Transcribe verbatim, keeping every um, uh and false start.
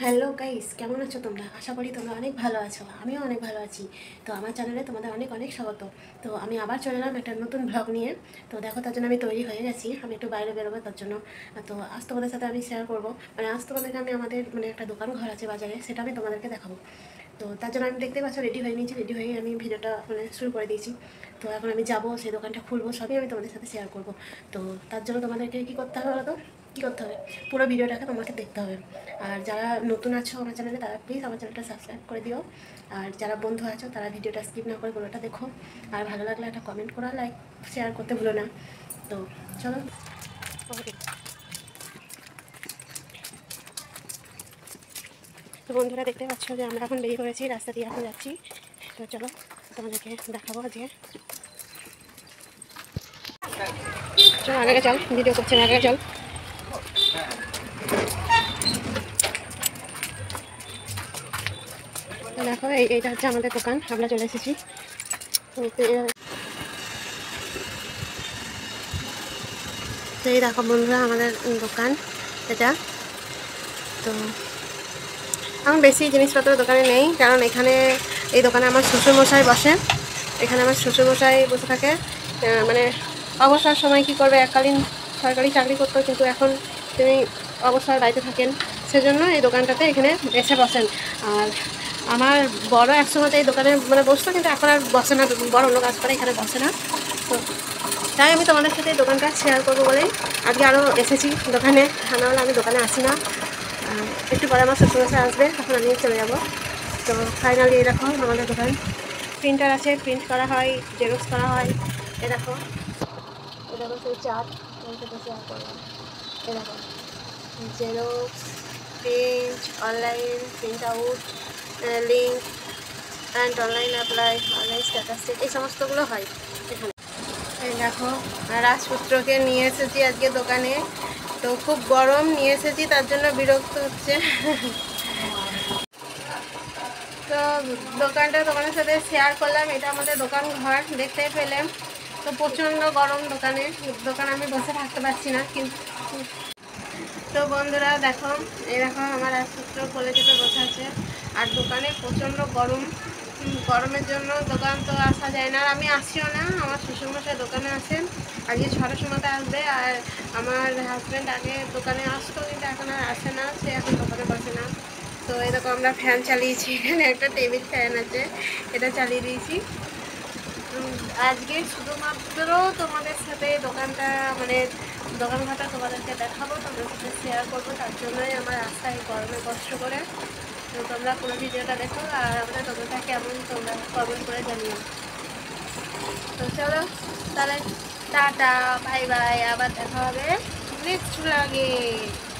Hello guys, কেমন আছো তোমরা? আশা করি তোমরা অনেক ভালো আছো। আমিও অনেক ভালো আছি। তো আমার চ্যানেলে তোমাদের অনেক অনেক স্বাগত। তো আমি আবার চলে এলাম একটা নতুন ব্লগ নিয়ে। তো দেখো, তার জন্য আমি তৈরি হয়ে গেছি। আমি একটু বাইরে বেরোবো তার জন্য। তো আজ তোমাদের সাথে আমি শেয়ার করবো, মানে আজ তোমাদেরকে আমি আমাদের মানে একটা দোকান ঘর আছে বাজারে, সেটা আমি তোমাদেরকে দেখাবো। তো তার জন্য আমি দেখতে পাচ্ছ রেডি হয়ে নিয়েছি। রেডি হয়ে আমি ভিডিওটা মানে শুরু করে দিয়েছি। তো এখন আমি যাবো, সেই দোকানটা খুলবো, সবই আমি তোমাদের সাথে শেয়ার করবো। তো তার জন্য তোমাদেরকে কী করতে হবে বলো তো? কী করতে হবে? পুরো ভিডিওটাকে তোমাকে দেখতে হবে। আর যারা নতুন আছো আমার চ্যানেলে, তারা প্লিজ আমার চ্যানেলটা সাবস্ক্রাইব করে দিও। আর যারা বন্ধু আছো তারা ভিডিওটা স্কিপ না করে পুরোটা দেখো। আর ভালো লাগলে একটা কমেন্ট করো, লাইক শেয়ার করতে ভুলো না। তো চলো। তো বন্ধুরা, দেখতে পাচ্ছ যে আমরা এখন বেরিয়ে পড়েছি, রাস্তা দিয়ে এখন যাচ্ছি। তো চলো তোমাদেরকে দেখাবো আজকে। চল আগে চল, ভিডিও করছি আগে চল। তো দেখো, এই এইটা হচ্ছে আমাদের দোকান, আমরা চলে এসেছি। তো এই দেখো বন্ধুরা, আমাদের দোকান এটা। তো এখন বেশি জিনিসপত্র দোকানে নেই, কারণ এখানে এই দোকানে আমার শ্বশুরমশাই বসে। এখানে আমার শ্বশুরমশাই বসে থাকে। মানে অবসর সময় কী করবে, এককালীন সরকারি চাকরি করতো, কিন্তু এখন তিনি অবসর বাড়িতে থাকেন, সেজন্য এই দোকানটাতে এখানে এসে বসেন। আর আমার বড় একসময় এই দোকানে মানে বসতো, কিন্তু এখন আর বসে না, বড় অন্য কাজ করে, এখানে বসে না। তো তাই আমি তোমাদের সাথে এই দোকানটা শেয়ার করবো বলেই আজকে আরও এসেছি দোকানে। তা নাহলে আমি দোকানে আসি না। একটু পরে আমার শ্বশুরমশাই আসবে, তখন আমি চলে যাব। তো ফাইনালি এই দেখো আমাদের দোকান। প্রিন্টার আছে, প্রিন্ট করা হয়, জেরক্স করা হয়। এ দেখো, এ দেখো সেই চার্ট শেয়ার করলাম। এ দেখো xerox, print, online print out, link and online apply, online status check, এই সমস্তগুলো হয় এখানে। এই দেখো, রাজপুত্রকে নিয়ে এসেছি আজকে দোকানে। তো খুব গরম, নিয়ে এসেছি তার জন্য বিরক্ত হচ্ছে। তো দোকানটা তোমাদের সাথে শেয়ার করলাম। এটা আমাদের দোকান ঘর, দেখতেই পেলাম। তো প্রচণ্ড গরম দোকানে, দোকানে আমি বসে থাকতে পারছি না। কিন্তু তো বন্ধুরা দেখো, এরকম আমার রাজপুত্র কোলে চেপে বসে আছে। আর দোকানে প্রচণ্ড গরম, গরমের জন্য দোকান তো আসা যায় না। আর আমি আসিও না, আমার শ্বশুরমশাই দোকানে আসেন। আজকে ছটার সময়তে আসবে। আর আমার হাজব্যান্ড আগে দোকানে আসতো, কিন্তু এখন আর আসে না, সে এখন দোকানে বসে না। তো এরকম আমরা ফ্যান চালিয়েছি, এখানে একটা টেবিল ফ্যান আছে, এটা চালিয়ে দিয়েছি। আজকে শুধুমাত্র তোমাদের সাথে দোকানটা মানে দোকান ঘাটা তোমাদেরকে দেখাবো, তোমাদের সাথে শেয়ার করবো, তার জন্যই আমার রাস্তায় গরমে কষ্ট করে। তো তোমরা পুরো ভিডিওটা দেখো, আর আমাদের দোকানটা কেমন তোমরা কমেন্ট করে জানিও। তো চলো তাহলে, টাটা, বাই বাই, আবার দেখা হবে নেক্সট ব্লগে।